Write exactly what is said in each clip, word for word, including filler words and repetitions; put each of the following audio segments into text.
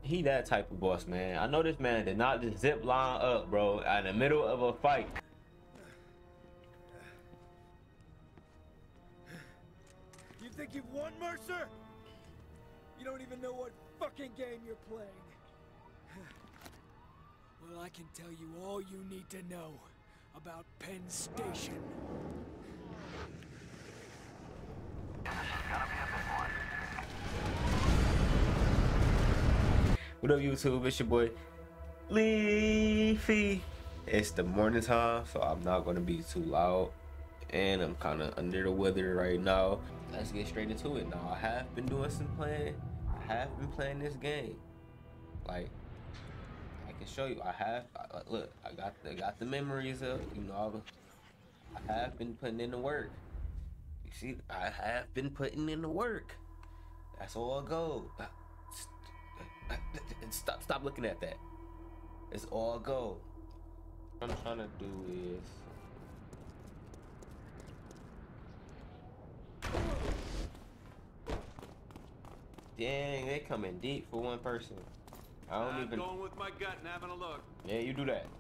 he that type of boss, man. I know this man did not just zip line up, bro, in the middle of a fight. You think you've won, Mercer? You don't even know what fucking game you're playing. Well, I can tell you all you need to know about Penn Station. What up, YouTube? It's your boy Leafy. It's the morning time, so I'm not gonna be too loud, and I'm kind of under the weather right now. Let's get straight into it. Now, I have been doing some playing. I have been playing this game. Like, I can show you. I have. I, look, I got. I got the memories of. You know, I, I have been putting in the work. You see, I have been putting in the work. That's all I go. Stop, stop looking at that. It's all go. What I'm trying to do is, dang, they coming deep for one person. I don't I'm even. going with my gut and having a look. Yeah, you do that.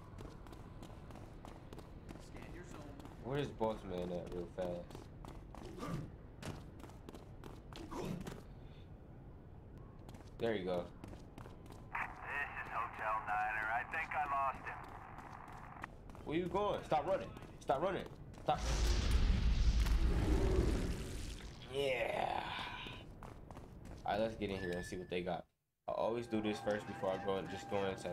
Scan your zone. Where's boss man at real fast? There you go. I think I lost him. Where you going? Stop running. Stop running. Stop. Yeah. Alright, let's get in here and see what they got. I always do this first before I go and just go into.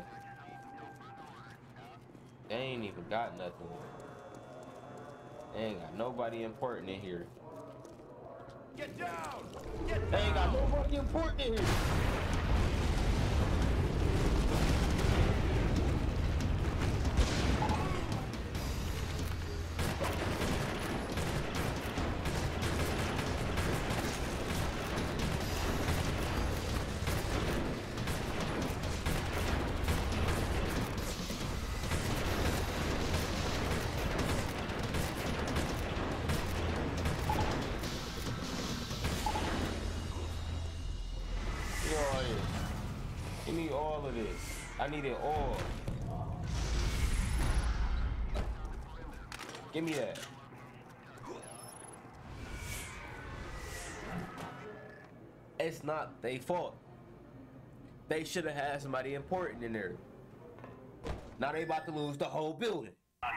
They ain't even got nothing. They ain't got nobody important in here. Get down! Get They down! ain't got nobody important in here. Give me all of this. I need it all. Give me that. It's not their fault. They should have had somebody important in there. Now they about to lose the whole building.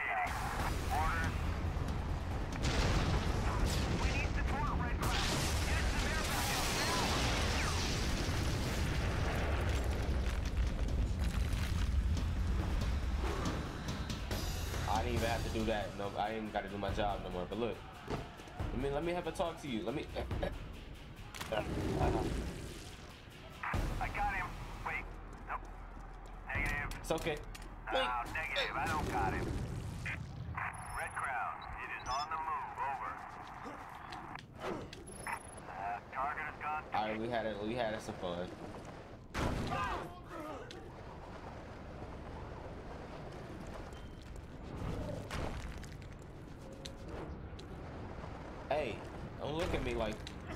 I didn't even have to do that. No, I ain't got to do my job no more. But look, let me let me have a talk to you. Let me. I got him. Wait. Nope. Negative. It's okay. No, Wait. negative. I don't got him. Red Crown. It is on the move. Over. Uh, target is gone. All right, we had it. We had some fun. Hey, don't look at me like.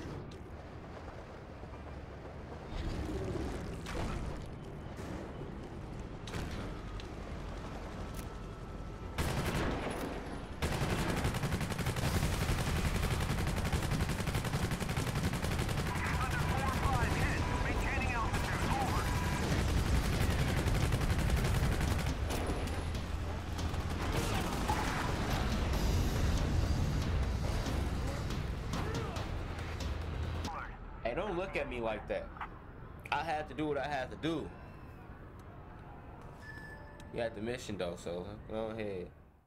Hey, don't look at me like that. I had to do what I had to do. You had the mission though, so go ahead.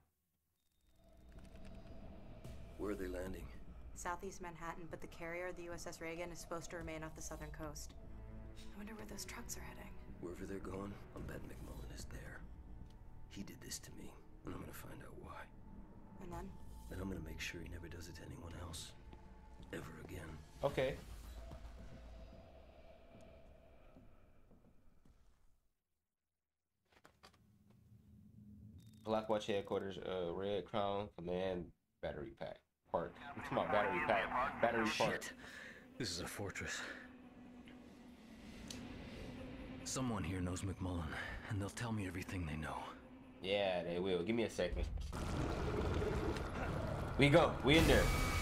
Where are they landing? Southeast Manhattan, but the carrier, the U S S Reagan, is supposed to remain off the southern coast. I wonder where those trucks are heading. Wherever they're going, I'm betting McMullen is there. He did this to me, and I'm gonna find out why. And then? Then I'm gonna make sure he never does it to anyone else. Ever again. Okay. Blackwatch headquarters, uh, Red Crown Command Battery Pack Park. I'm talking about battery pack, battery park. Shit. This is a fortress. Someone here knows McMullen, and they'll tell me everything they know. Yeah, they will. Give me a second. We go. We in there.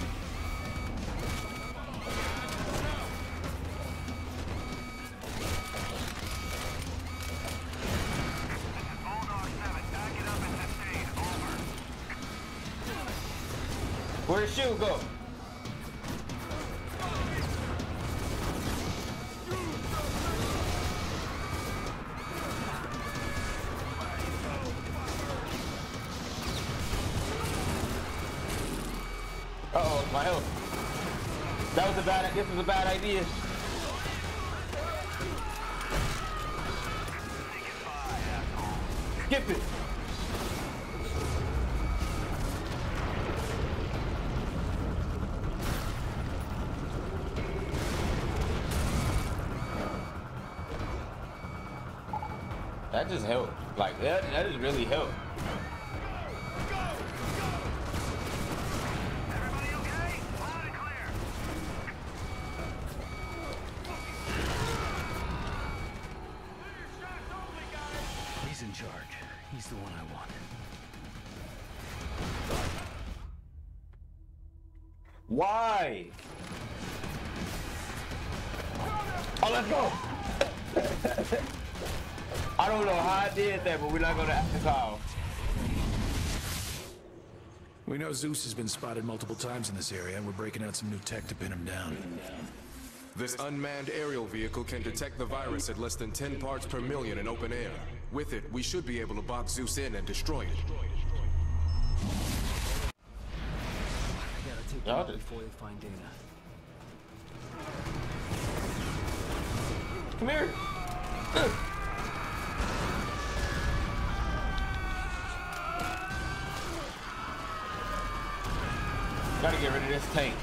Where'd the shoe go? Uh-oh, my health. That was a bad, this was a bad idea. Skip it. That just helped. Like, that, that just really helped. He's in charge. He's the one I want. Why? Oh, let's go. I don't know how I did that, but we're not gonna ask how. We know Zeus has been spotted multiple times in this area, and we're breaking out some new tech to pin him down. This unmanned aerial vehicle can detect the virus at less than ten parts per million in open air. With it, we should be able to box Zeus in and destroy it. I gotta take them out before they find Dana. Come here. Gotta get rid of this tank.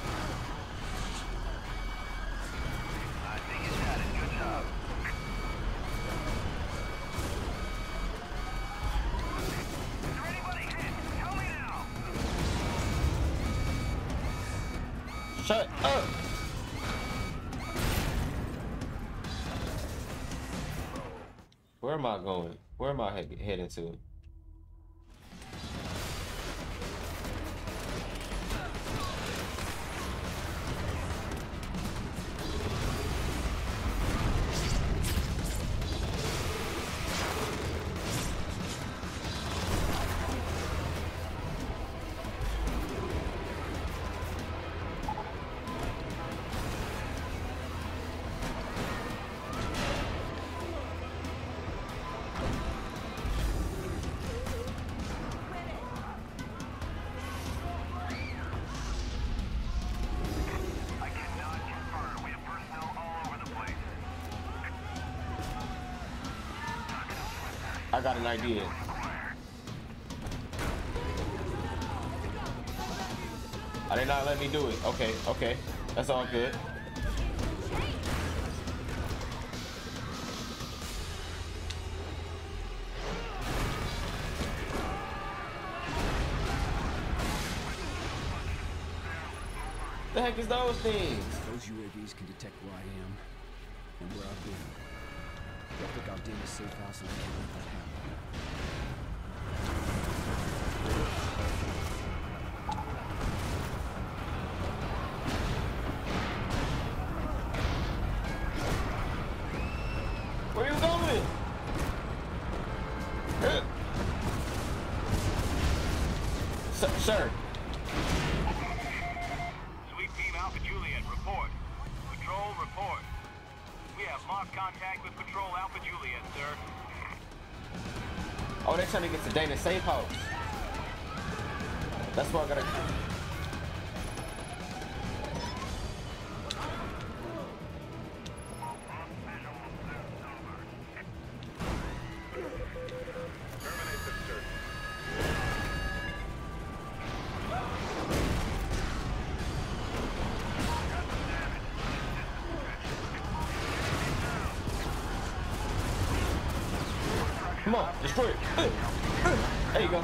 I think you got it. Good job. Is there anybody hit? Tell me now. Shut up. Where am I going? Where am I he heading to? I got an idea. I did not let me do it. Okay, okay. That's all good. The heck is those things? Those U A Vs can detect where I am and where I've been. They'll pick out Dana's safe house and I can't let that happen. Where you going? Sir, sir. Sweep team Alpha Juliet, report. Patrol, report. We have lost contact with Patrol Alpha Juliet, sir. Oh, they're trying to get to Dana's safe house. That's where I gotta. Come on, destroy it. There you go.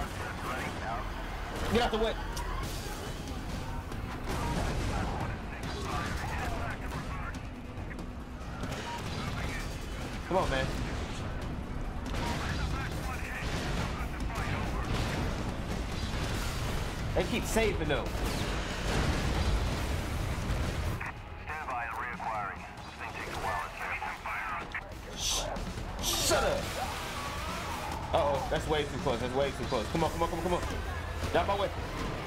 Get out the way. Come on, man. They keep saving though. Stand by and reacquiring. This thing takes a while to Shh. Shut up. Uh oh, that's way too close. That's way too close. Come on, come on, come on, come on. Get out my way.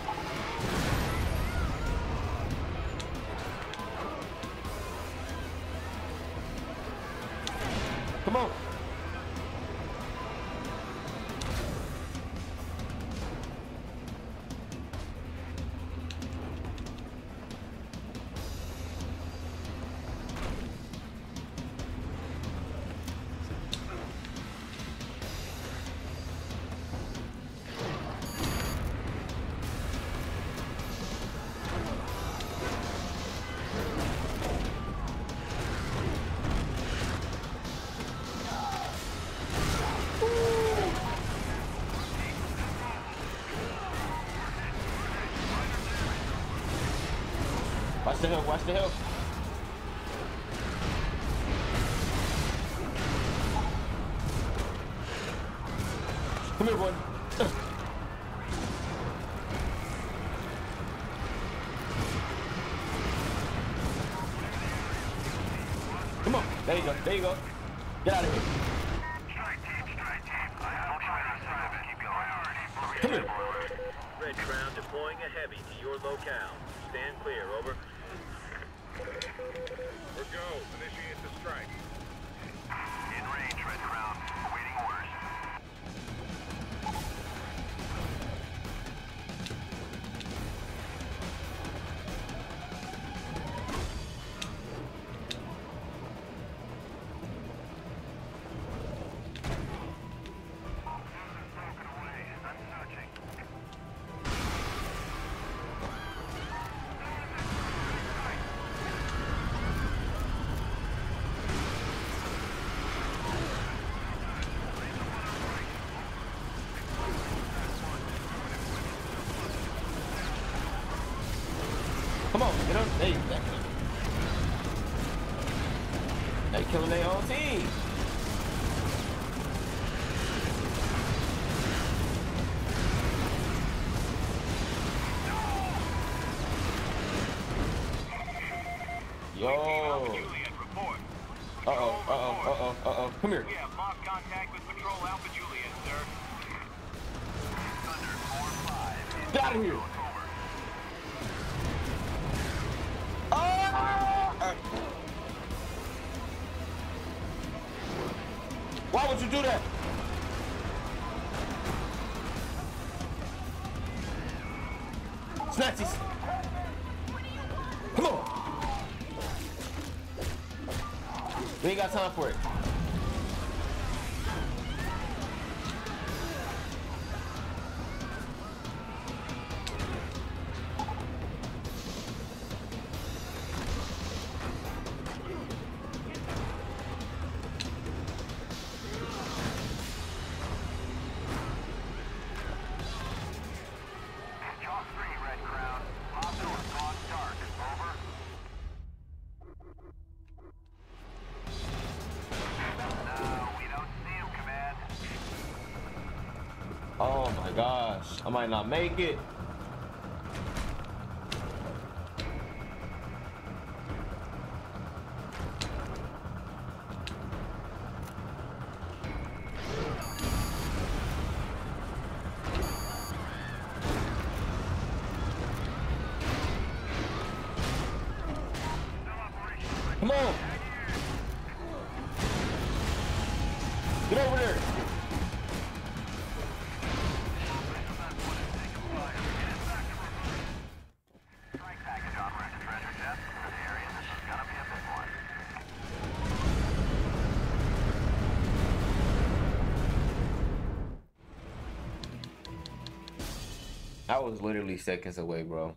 Come on. Watch the hill, watch the hill. Come here, boy. Come on. There you go. There you go. Get out of here. Come here. Red Crown deploying a heavy to your locale. Stand clear, over. We're go. Initiate the strike. In range, Red Crown. Awaiting orders. Come on, get up. There you go. They killing their own team. Yo. Juliet, report. Uh oh, uh oh, uh oh, uh oh. Come here. We have lost contact with Patrol Alpha Juliet, sir. Thunder four five. Get out of here. Oh! Why would you do that? Snatchies. Come on. We ain't got time for it. Oh my gosh, I might not make it. Come on. Get over there. I was literally seconds away, bro.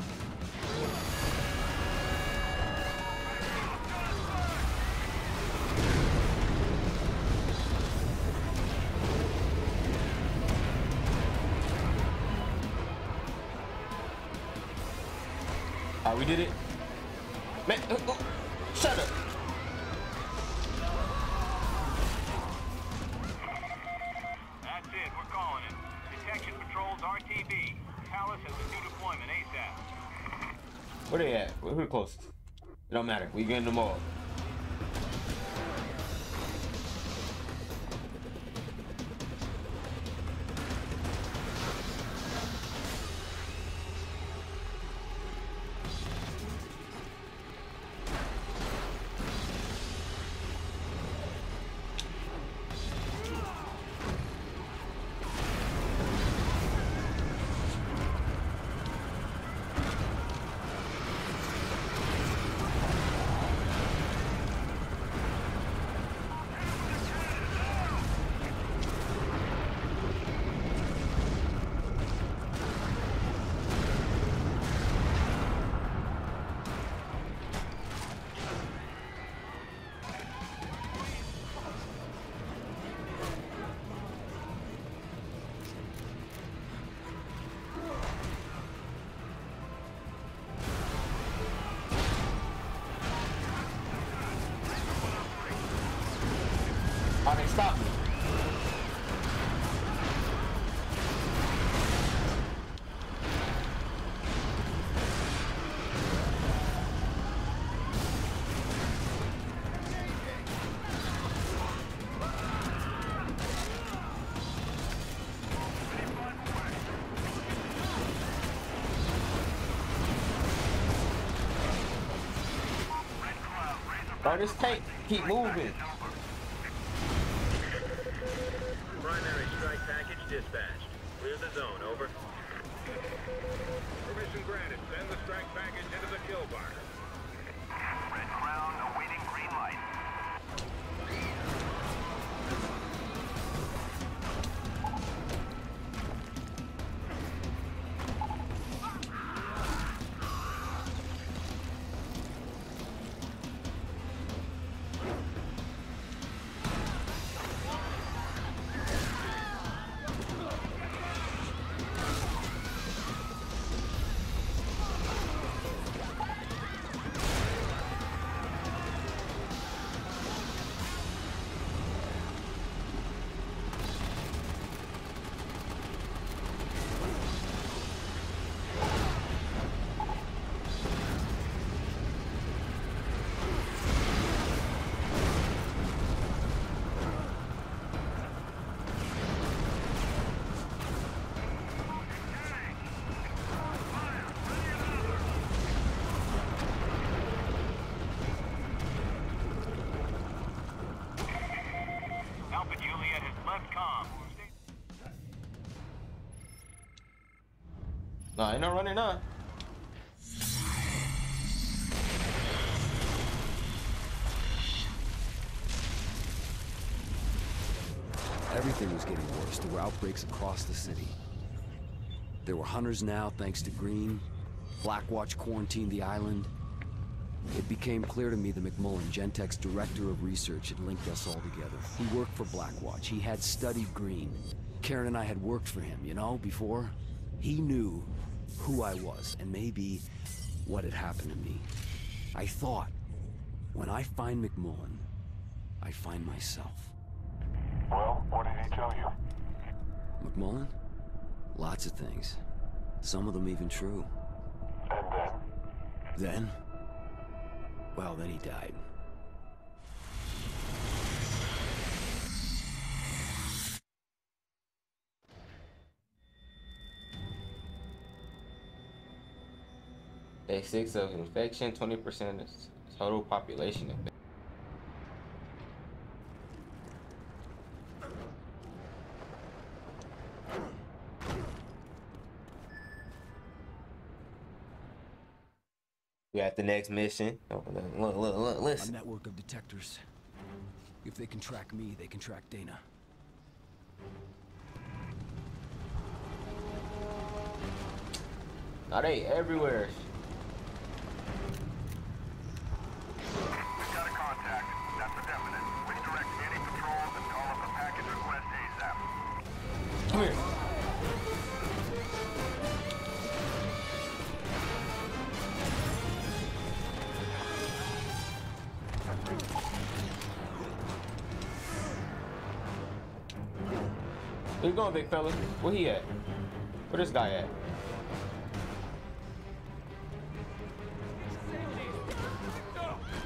Alright, we did it. Man, uh, uh, shut up. us and resume deployment ASAP. Where they at? Who the closest? It don't matter. We getting them all. Oh, they stopped me. Bro, this tank keep moving. Primary strike package dispatched. Clear the zone, over. Permission granted. Send the strike package into the kill bar. Red Crown awaiting green light. Alpha Juliet has left comm. Nah, ain't no running on. Everything was getting worse. There were outbreaks across the city. There were hunters now, thanks to Green. Blackwatch quarantined the island. It became clear to me that McMullen, Gentek's director of research, had linked us all together. He worked for Blackwatch. He had studied Green. Karen and I had worked for him, you know, before. He knew who I was, and maybe what had happened to me. I thought, when I find McMullen, I find myself. Well, what did he tell you? McMullen? Lots of things. Some of them even true. And then? Then? Well, then he died. Day six of infection, twenty percent of total population infection. We got the next mission. Oh, look, look, look, A listen. network of detectors. If they can track me, they can track Dana. Now they everywhere. We've got a contact. That's a definite. Redirect any patrols and call up a package request ASAP. Come here. Where you going, big fella? Where he at? Where this guy at?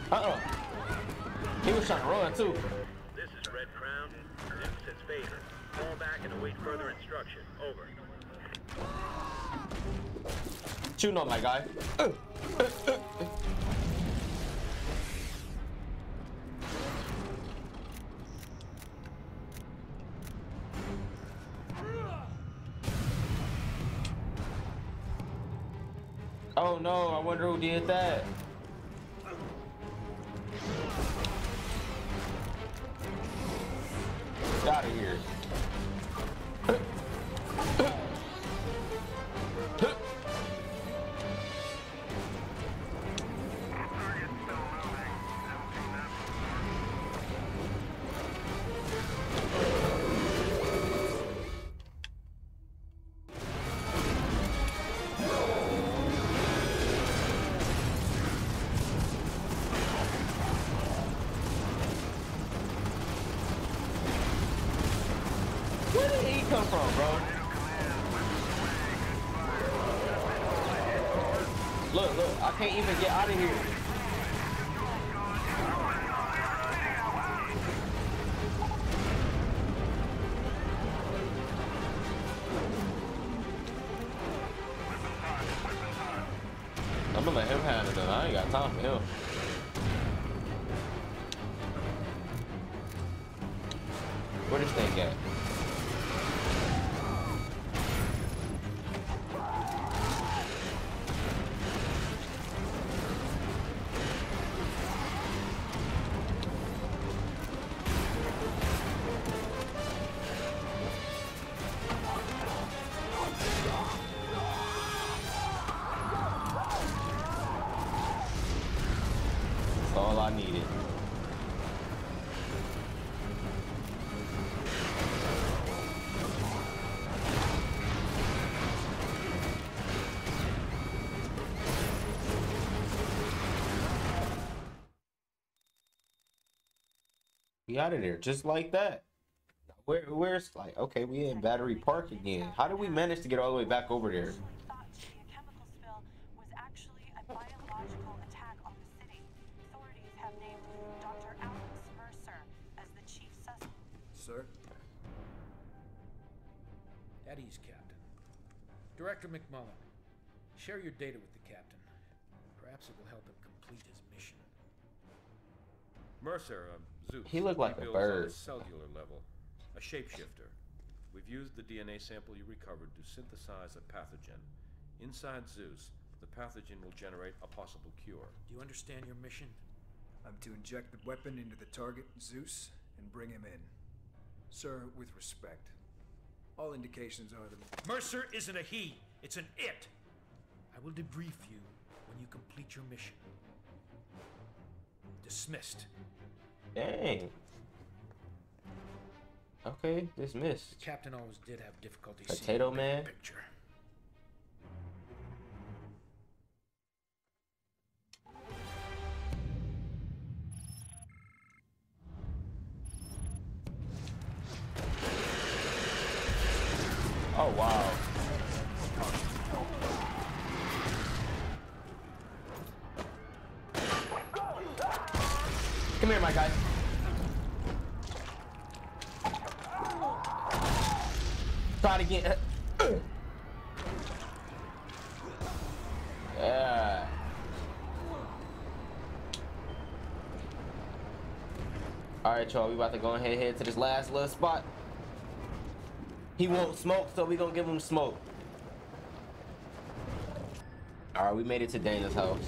Uh-uh. He was trying to run, too. This is Red Crown. Zeus has favored. Fall back and await further instruction. Over. Shooting on my guy. Uh, uh, uh, uh. Oh no, I wonder who did that. Get out of here. Where did he come from, bro? Look, look, I can't even get out of here. I'm gonna let him handle it. I ain't got time for him. Where this thing at? That's all I needed. We out of there just like that. Where, where's like, okay, we in Battery Park again. How did we manage to get all the way back over there? Thought to be a chemical spill was actually a biological attack on the city. Authorities have named Doctor Alex Mercer as the chief suspect. Sir? At ease, Captain. Director McMullen, share your data with the captain. Perhaps it will help him complete his mission. Mercer, um, Zeus. He looked like a rebuilds bird. On a cellular level. A shapeshifter. We've used the D N A sample you recovered to synthesize a pathogen. Inside Zeus, the pathogen will generate a possible cure. Do you understand your mission? I'm to inject the weapon into the target, Zeus, and bring him in. Sir, with respect, all indications are that... Mercer isn't a he, it's an it. I will debrief you when you complete your mission. Dismissed. Dang. Okay, dismissed. The captain always did have difficulty Potato seeing the big Man? picture. Oh wow. Come here, my guy. Try to get. Yeah. All right, y'all. We about to go ahead and head to this last little spot. He won't smoke, so we gonna give him smoke. All right, we made it to Dana's house.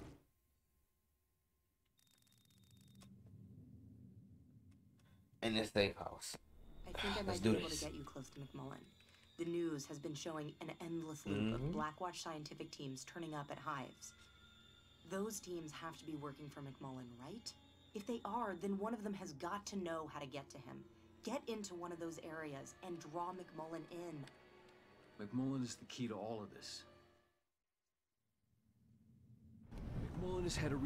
In this safe house. I think I Let's might do be able this. to get you close to McMullen. The news has been showing an endless loop Mhm. of Blackwatch scientific teams turning up at hives. Those teams have to be working for McMullen, right? If they are, then one of them has got to know how to get to him. Get into one of those areas and draw McMullen in. McMullen is the key to all of this. McMullen has had a...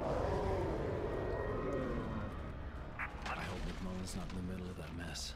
I hope McMullen's not in the middle of that mess.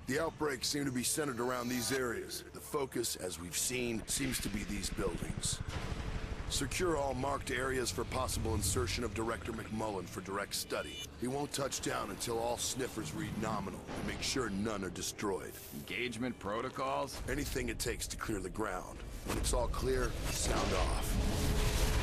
The outbreaks seem to be centered around these areas. The focus, as we've seen, seems to be these buildings. Secure all marked areas for possible insertion of Director McMullen for direct study. He won't touch down until all sniffers read nominal, and make sure none are destroyed. Engagement protocols? Anything it takes to clear the ground. When it's all clear, sound off.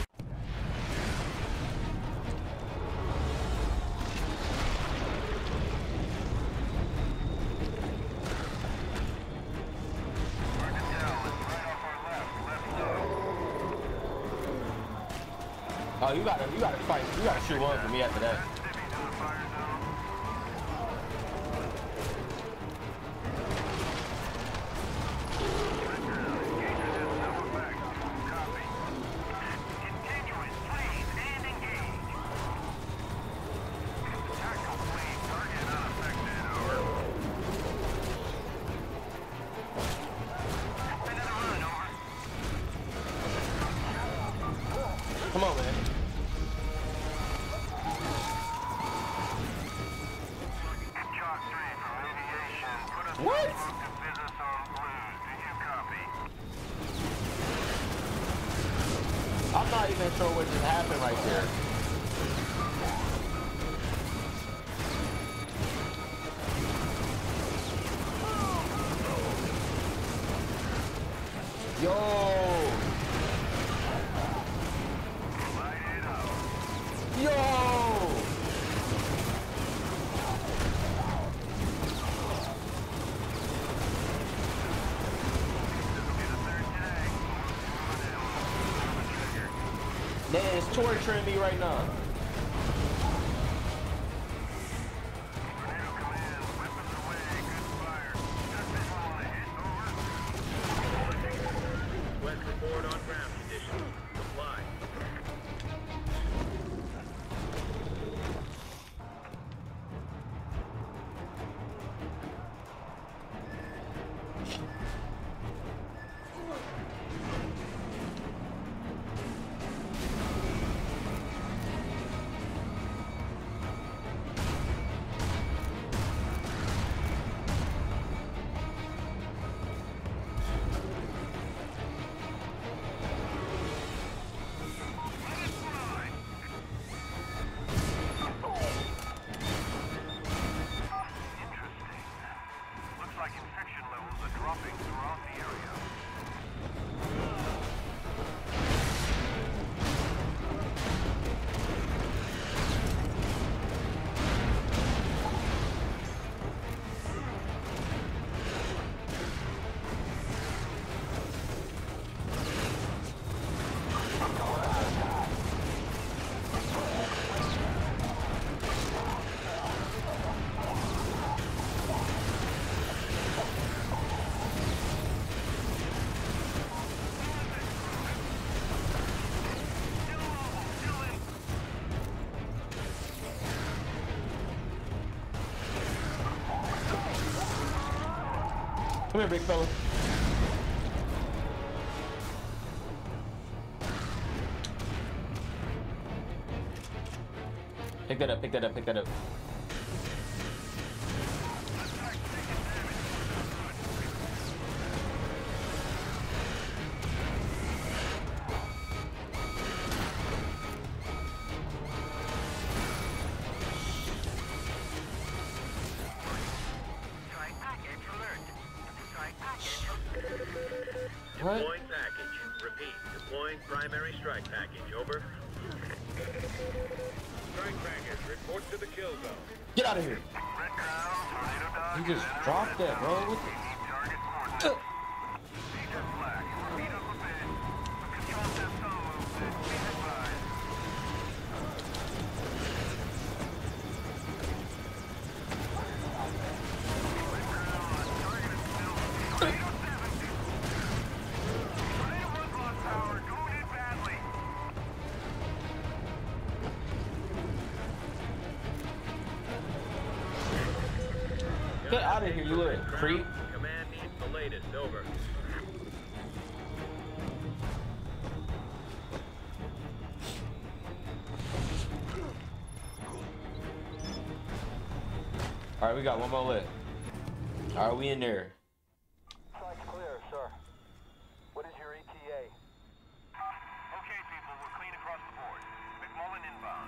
Oh, you gotta, you gotta fight. You gotta shoot one for me after that. Come on, man. What? I'm not even sure what just happened right there. Yo! Yo! Man, it's torturing me right now. West report on ground conditions. Comply. Come here, big fella. Pick that up, pick that up, pick that up. What? Deploying package. Repeat. Deploying primary strike package. Over. Strike package, report to the kill zone. Get out of here. You just dropped that, bro. What the? Uh. Get out of here, you little creep. Command needs the latest. Over. Alright, we got one more lit. Are we in there? Site's clear, sir. What is your E T A? Okay, people, we're clean across the board. McMullen inbound.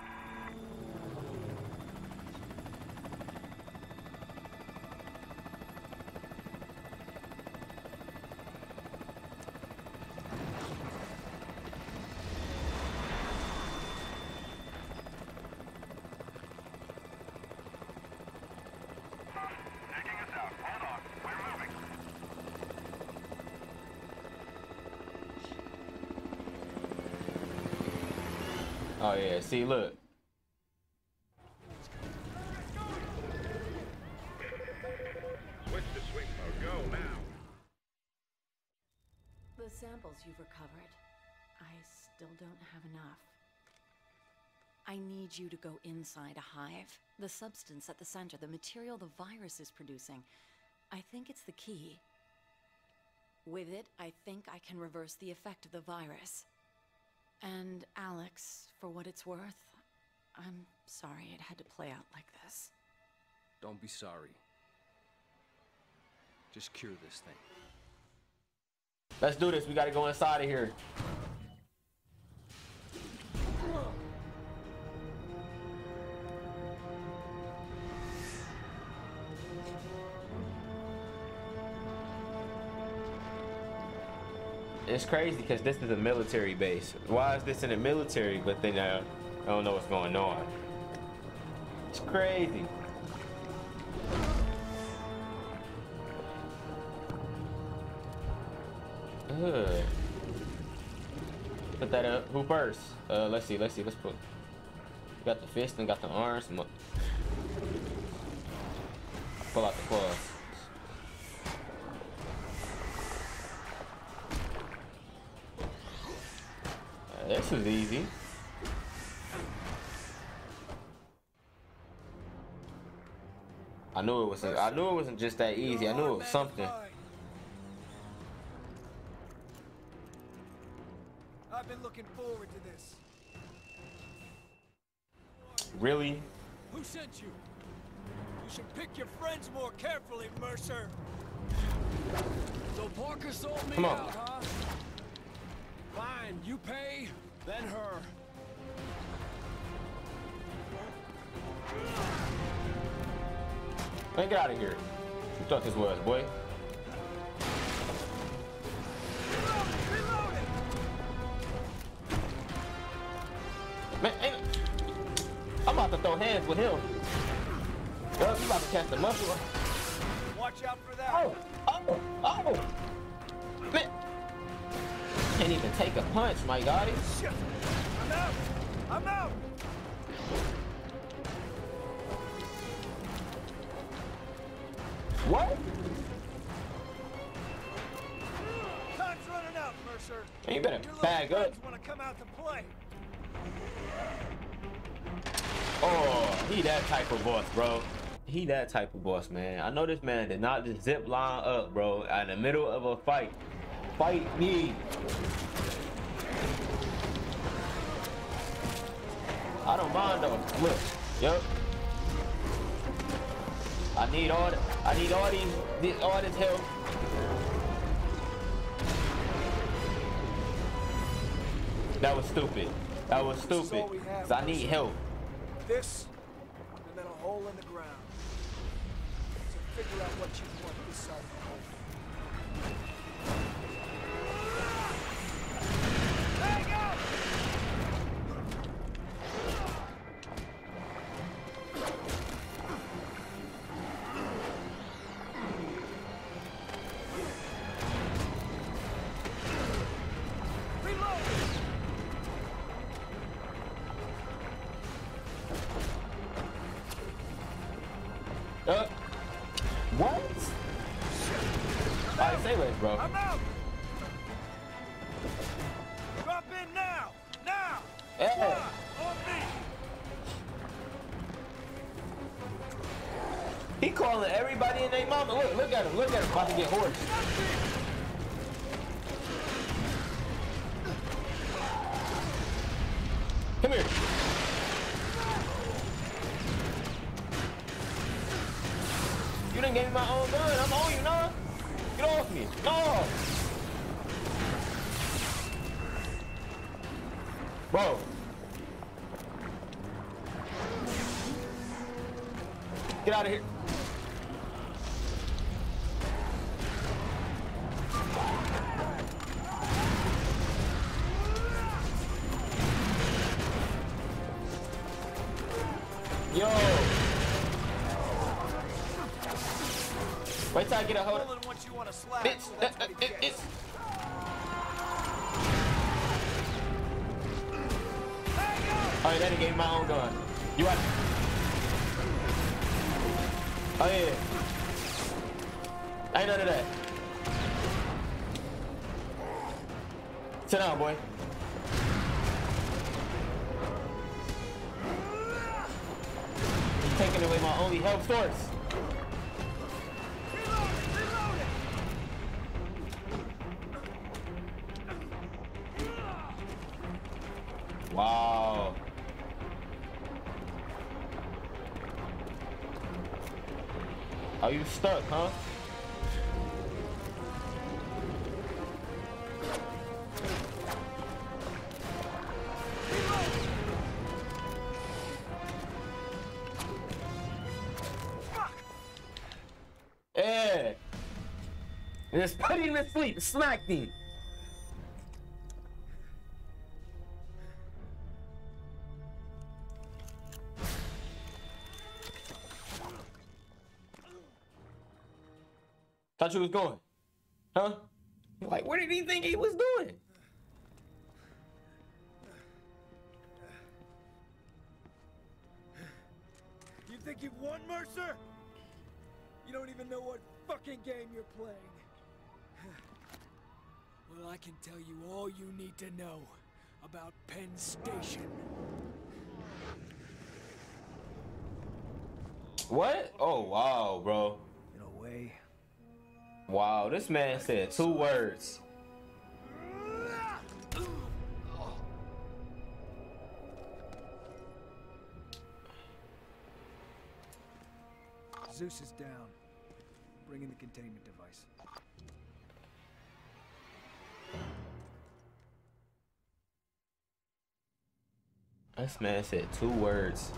Checking us out. Hold on. We're moving. Oh yeah, see, look. Switch to sweep mode. Go now. The samples you've recovered, I still don't have enough. I need you to go inside a hive. The substance at the center, the material the virus is producing, I think it's the key. With it, I think I can reverse the effect of the virus. And Alex, for what it's worth, I'm sorry it had to play out like this. Don't be sorry. Just cure this thing. Let's do this. We gotta go inside of here. It's crazy because this is a military base. Why is this in the military? But then uh, I don't know what's going on. It's crazy. Ugh. Put that up. Who first? Uh, let's see. Let's see. Let's put. Got the fist and got the arms. Pull out the claws. Uh, this is easy. I knew it wasn't. I knew it wasn't just that easy. I knew it was something. I've been looking forward to this. Really? Who sent you? You should pick your friends more carefully, Mercer. So Parker sold me Come on. out, huh? Fine, you pay, then her. Man, get out of here. You thought this was, boy? Man, ain't, I'm about to throw hands with him. Yo, you about to catch the muscle. Watch out for that. Oh, oh, oh. Man. Can't even take a punch, my god. Shit. I'm out. I'm out. What? Time's running out, Mercer. Man, you better Your bag little up. friends want to come out to play. Oh, he that type of boss, bro. He that type of boss, man. I know this man did not just zip line up, bro, in the middle of a fight. Fight me. I don't mind though. Look, yep. I need all. The, I need all these, these, all this help. That was stupid. That was stupid. Cause I need help. This, and then a hole in the ground. So figure out what you want this side of the hole. Hang up! Uh, what? Alright, say less, bro. I'm out! Drop in now! Now! Hey. Squad, on me! He calling everybody and their mama. Look, look at him. Look at him. About to get hoarse. Come here. You done gave me my own gun. I'm on you, no. Get off me. No. Bro. Get out of here. Yo. Wait till I get a hold of it. Bitch. Uh, uh, it, it's... Alright, that gave me my own gun. You want? Oh yeah. I ain't none of that. Sit down, boy. You're taking away my only health source. Wow. Are you stuck, huh? Yeah. Just put him to sleep. Smack him. Thought you was going, huh? Like, where did he think he was doing? You think you've won, Mercer? You don't even know what fucking game you're playing. Well, I can tell you all you need to know about Penn Station. What? Oh, wow, bro. In a way. Wow, this man said two words. Zeus is down. Bring in the containment device. This man said two words.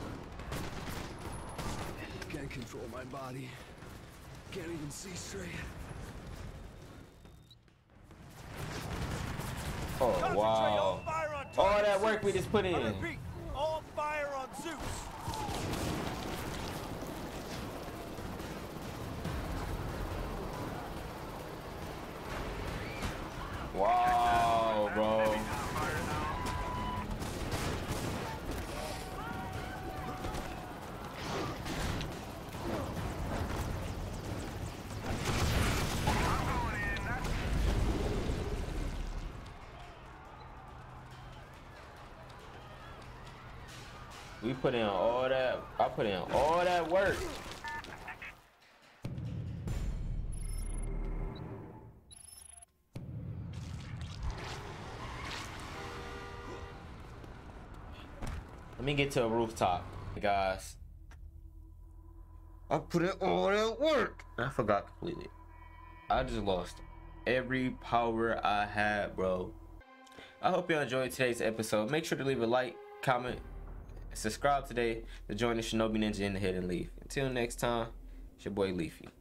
Can't control my body. Can't even see straight. Oh, wow. All that work we just put in. I repeat, all fire on Zeus. Wow, bro. We put in all that, I put in all that work. Let me get to a rooftop, guys. I put in all that work. I forgot completely. I just lost every power I had, bro. I hope you enjoyed today's episode. Make sure to leave a like, comment, subscribe today to join the Shinobi Ninja in the Hidden Leaf. Until next time, it's your boy Leafy.